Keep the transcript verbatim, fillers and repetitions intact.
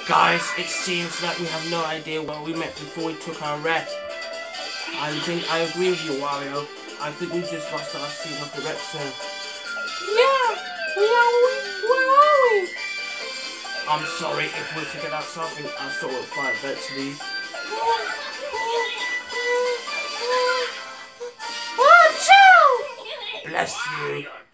Guys, it seems like we have no idea where we met before we took our rest. I think I agree with you, Wario. I think we just lost our scene of direction. Yeah, we are. Where are we? I'm sorry if we figured out something. I thought we'd find eventually. Oh, Bless you.